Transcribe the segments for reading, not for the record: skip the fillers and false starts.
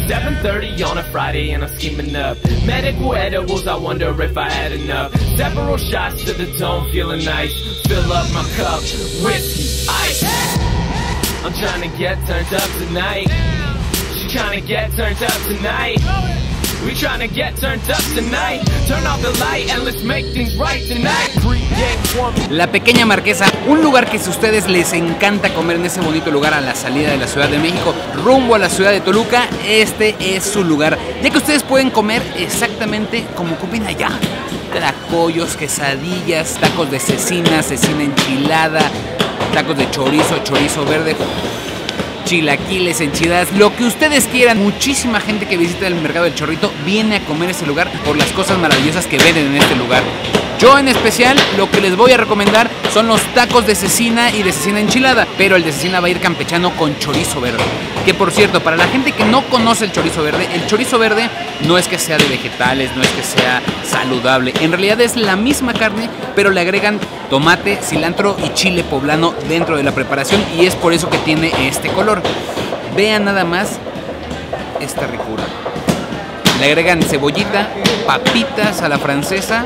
7:30 on a Friday and I'm scheming up medical edibles, I wonder if I had enough. Several shots to the dome, feeling nice. Fill up my cup, whiskey, ice. I'm trying to get turned up tonight. She's trying to get turned up tonight. We trying to get turned up tonight. Turn off the light and let's make things right tonight. La Pequeña Marquesa, un lugar que si a ustedes les encanta comer en ese bonito lugar a la salida de la Ciudad de México, rumbo a la ciudad de Toluca, este es su lugar, ya que ustedes pueden comer exactamente como comen allá. Tlacoyos, quesadillas, tacos de cecina, cecina enchilada, tacos de chorizo, chorizo verde, chilaquiles, enchiladas, lo que ustedes quieran. Muchísima gente que visita el mercado del Chorrito viene a comer a este lugar por las cosas maravillosas que venden en este lugar. Yo en especial lo que les voy a recomendar son los tacos de cecina y de cecina enchilada, pero el de cecina va a ir campechano con chorizo verde. Que por cierto, para la gente que no conoce el chorizo verde no es que sea de vegetales, no es que sea saludable. En realidad es la misma carne, pero le agregan tomate, cilantro y chile poblano dentro de la preparación y es por eso que tiene este color. Vean nada más esta ricura. Le agregan cebollita, papitas a la francesa.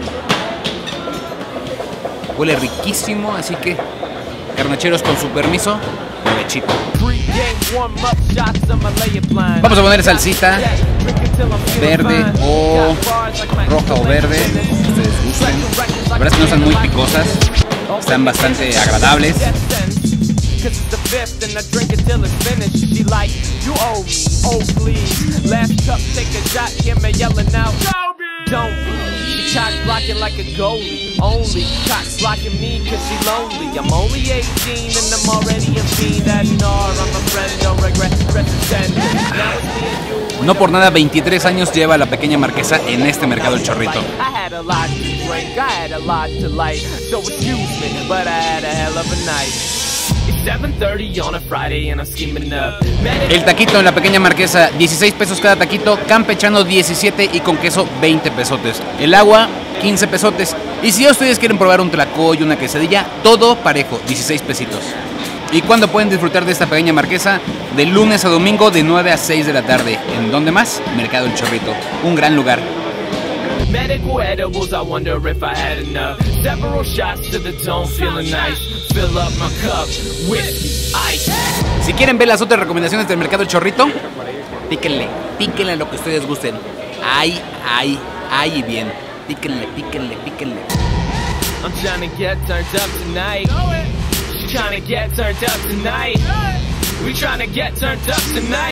Huele riquísimo, así que carnacheros, con su permiso, provechito. Vamos a poner salsita verde o roja o verde, como ustedes gusten. La verdad es que no están muy picosas, están bastante agradables. Cock blocking like a goalie, only cock blocking me cause she lonely. I'm only 18 and I'm already a fiend at NAR. I'm a friend, don't regret, represent. No por nada 23 años lleva la Pequeña Marquesa en este mercado El Chorrito. I had a lot to drink, I had a lot to light, so excuse me, but I had a hell of a night. It's 7:30 on a Friday and I'm scheming up. El taquito en la Pequeña Marquesa, 16 pesos cada taquito, campechano 17 y con queso 20 pesotes. El agua, 15 pesotes. Y si ustedes quieren probar un tlacoyo, una quesadilla, todo parejo, 16 pesitos. ¿Y cuándo pueden disfrutar de esta Pequeña Marquesa? De lunes a domingo de 9 a 6 de la tarde. ¿En dónde más? Mercado El Chorrito, un gran lugar. Medical edibles, I wonder if I had enough. Several shots to the dome, feeling nice. Fill up my cup, whiskey, ice. Si quieren ver las otras recomendaciones del mercado El Chorrito, píquenle, píquenle lo que ustedes gusten. Ay y bien. Píquenle, píquenle, píquenle. I'm trying to get turned up tonight. She's trying to get turned up tonight. We trying to get turned up tonight.